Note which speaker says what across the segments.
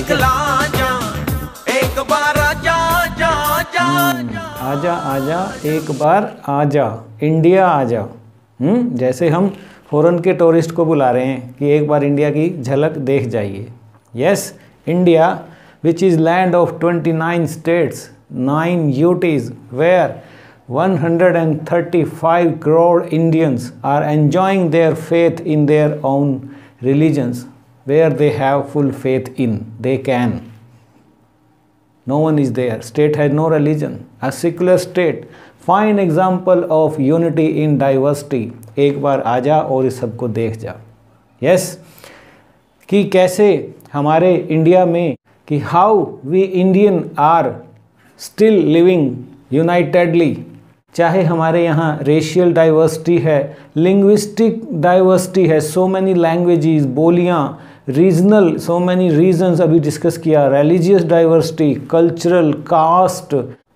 Speaker 1: दिखला जा, एक बार आजा जा जा जा।
Speaker 2: आजा आजा एक बार आजा, इंडिया आजा। जैसे हम फॉरेन के टूरिस्ट को बुला रहे हैं कि एक बार इंडिया की झलक देख जाइए। Yes, India which is land of 29 states, 9 UTs, where 135 crore Indians are enjoying their faith in their own religions, where they have full faith in. They can. No one is there. State has no religion. A secular state. Fine example of unity in diversity. एक बार आजा और इस सबको देख जा। Yes, कि कैसे हमारे इंडिया में कि how we Indian are still living unitedly, चाहे हमारे यहाँ रेशियल डाइवर्सिटी है, लिंग्विस्टिक डाइवर्सिटी है, सो मैनी लैंग्वेजेस, बोलियाँ, रीजनल, सो मैनी रीजन्स अभी डिस्कस किया, religious diversity, cultural, caste,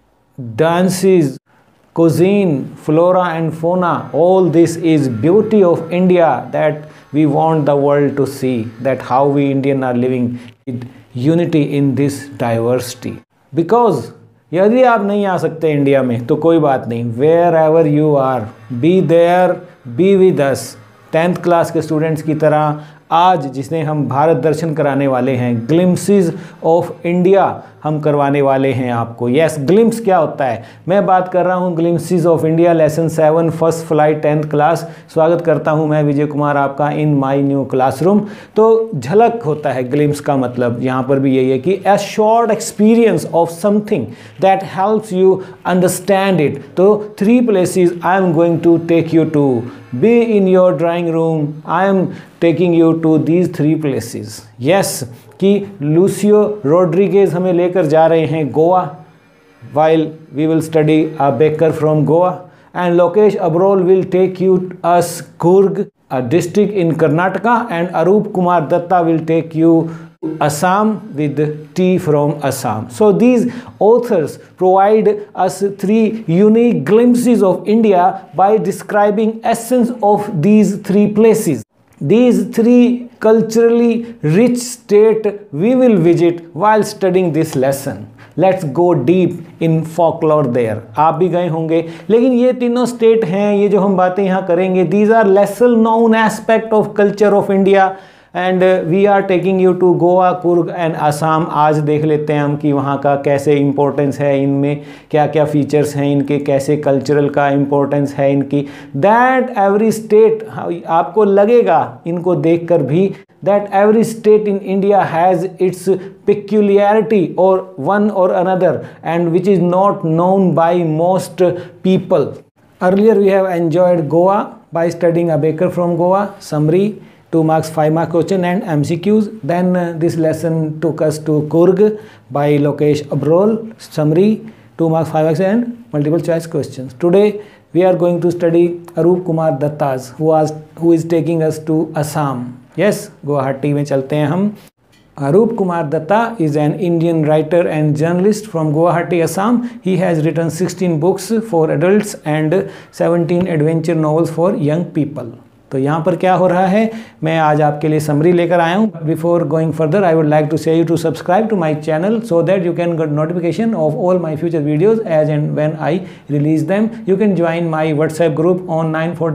Speaker 2: dances, cuisine, flora and fauna, all this is beauty of India that we want the world to see, that how we Indian are living with unity in this diversity. Because यदि आप नहीं आ सकते India में तो कोई बात नहीं, wherever you are, be there, be with us. 10th class के स्टूडेंट्स की तरह आज जिसने हम भारत दर्शन कराने वाले हैं, ग्लिम्सेस ऑफ इंडिया हम करवाने वाले हैं आपको। यस, ग्लिम्स क्या होता है? मैं बात कर रहा हूँ glimpses of India lesson 7 first flight 10th class. स्वागत करता हूँ मैं विजय कुमार आपका इन माय न्यू क्लासरूम। तो झलक होता है ग्लिम्स का मतलब, यहाँ पर भी यही है कि a short experience of something that helps you understand it. तो 3 places I am going to take you to, be in your drawing room, I am taking you to these 3 places. Yes, कि लूसियो रोड्रिगेज हमें लेकर जा रहे हैं Goa, while we will study a baker from Goa, and Lokesh Abrol will take you us Kurg, a district in Karnataka, and Arup Kumar Datta will take you Assam with tea from Assam. So these authors provide us 3 unique glimpses of India by describing essence of these 3 places. These 3 culturally rich state we will visit while studying this lesson. Let's go deep in folklore there. आप भी गए होंगे, लेकिन ये तीनों state हैं, ये जो हम बातें यहाँ करेंगे, these are lesser known aspect of culture of India and we are taking you to Goa, Kurg and Assam. आज देख लेते हैं हम कि वहाँ का कैसे इम्पोर्टेंस है, इनमें क्या क्या फीचर्स हैं इनके, कैसे कल्चरल का इम्पोर्टेंस है इनकी। दैट एवरी स्टेट, आपको लगेगा इनको देखकर भी, that every state in India has its peculiarity or one or another and which is not known by most people. Earlier we have enjoyed Goa by studying a baker from Goa, summary, 2 marks 5 mark question and MCQs. Then this lesson took us to Kurg by Lokesh Abrol, summary, 2 marks 5 marks and multiple choice questions. Today we are going to study Arup Kumar Datta's who is taking us to Assam. Yes, Guwahati में चलते हैं हम। Arup Kumar Datta is an Indian writer and journalist from Guwahati, Assam. He has written 16 books for adults and 17 adventure novels for young people. तो यहाँ पर क्या हो रहा है, मैं आज आपके लिए समरी लेकर आया हूँ। Before going further I would like to say you to subscribe to my channel so that you can get notification of all my future videos as and when I release them. You can join my WhatsApp group on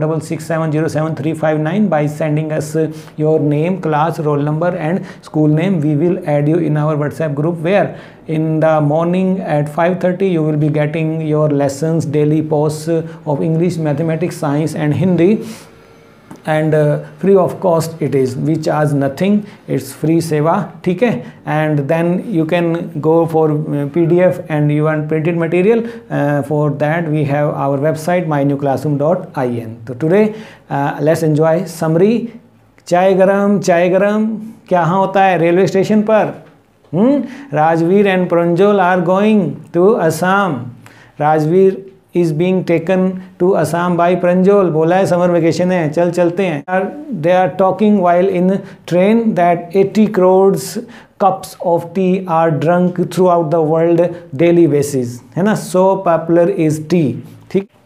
Speaker 2: 9466707359 by sending us your name, class, roll number and school name. We will add you in our WhatsApp group where in the morning at 5:30 you will be getting your lessons, daily posts of English, mathematics, science and Hindi. And free of cost it is, we charge nothing, it's free seva, ठीक है. And then you can go for PDF and you want printed material, for that we have our website mynewclassroom.in. So today let's enjoy summary. चाय गरम क्या होता है railway station पर? Rajveer and Pranjal are going to Assam. Rajveer is being taken to Assam by Pranjal. बोला है summer vacation है, चलते हैं. They are talking while in train that 80 crores cups of tea are drunk throughout the world daily basis, है ना. So popular is tea. ठीक,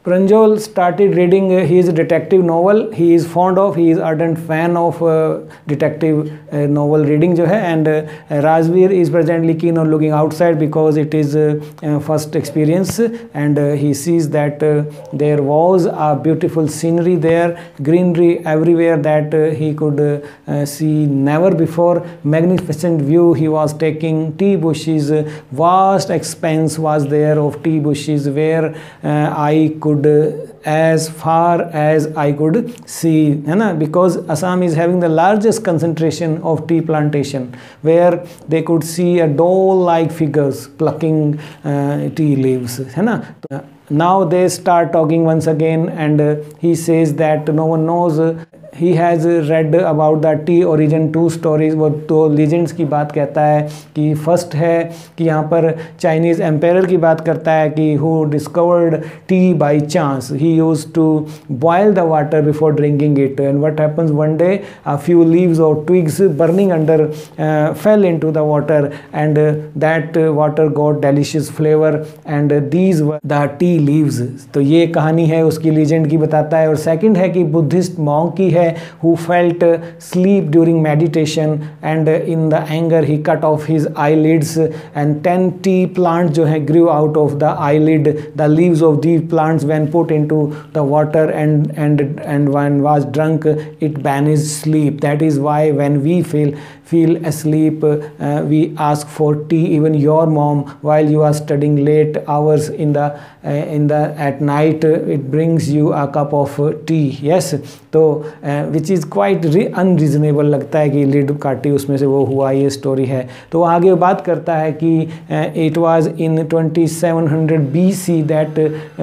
Speaker 2: Pranjal started reading his detective novel. He is fond of, he is ardent fan of detective novel reading जो है, and Rajveer is presently keen on looking outside because it is first experience, and he sees that there was a beautiful scenery there, greenery everywhere that he could see never before. Magnificent view he was taking, tea bushes, vast expanse was there of tea bushes where I could as far as I could see, है ना, because Assam is having the largest concentration of tea plantation where they could see a doll-like figures plucking tea leaves, है ना. Now they start talking once again, and he says that no one knows. He has read about the tea origin 2 stories. वो 2 legends की बात कहता है कि first है कि यहाँ पर चाइनीज़ एम्पायर की बात करता है कि who discovered tea by chance. He used to boil the water before drinking it, and what happens one day, a few leaves or twigs burning under fell into the water, and that water got delicious flavor, and these were the tea leaves. तो ये कहानी है उसकी legend की बताता है. और second है कि बुद्धिस्ट मॉन्क की है who felt sleep during meditation, and in the anger he cut off his eyelids, and 10 tea plants जो है grew out of the eyelid. The leaves of these plants when put into the water and when was drunk, it banished sleep. That is why when we feel asleep, we ask for tea. Even your mom, while you are studying late hours in the at night, it brings you a cup of tea. Yes, तो which is quite unreasonable लगता है कि lead काटी उसमें से वो हुआ, ये स्टोरी है. तो आगे बात करता है कि it was in 2700 BC that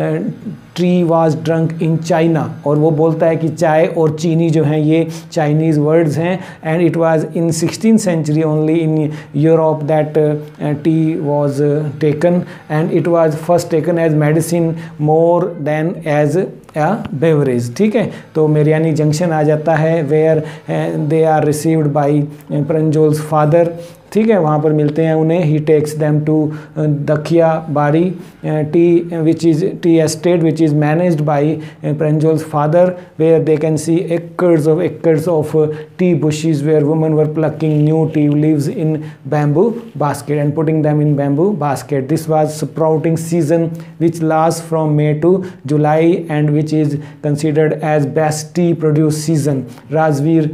Speaker 2: tree was drunk in China, और वो बोलता है कि चाय और चीनी जो हैं ये चाइनीज़ वर्ड्स हैं, and it was in 16th century only in Europe that tea was taken, and it was first taken as medicine more than as beverage. ठीक है, तो मेरियानी जंक्शन आ जाता है where they are received by Pranjol's father. ठीक है, वहाँ पर मिलते हैं उन्हें. He takes them to Dakhiya Bari tea which is tea estate which is managed by Pranjol's father, where they can see acres of tea bushes where women were plucking new tea leaves in bamboo basket and putting them in bamboo basket. This was sprouting season which lasts from May to July and which is considered as best tea produce season. Rajveer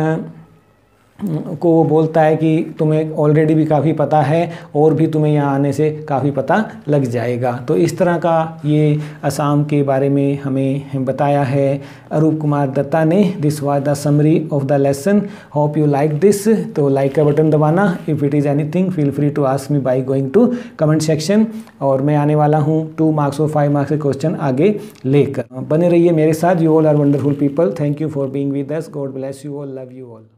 Speaker 2: को वो बोलता है कि तुम्हें already भी काफ़ी पता है और भी तुम्हें यहाँ आने से काफ़ी पता लग जाएगा. तो इस तरह का ये असम के बारे में हमें बताया है अरूप कुमार दत्ता ने. This was the summary of the lesson. Hope you like this. तो लाइक का बटन दबाना. If it is anything feel free to ask me by going to comment section. और मैं आने वाला हूँ 2 मार्क्स और 5 मार्क्स के क्वेश्चन आगे लेकर. बने रहिए मेरे साथ. You all are wonderful people. Thank you for being with us. God bless you all. Love you all.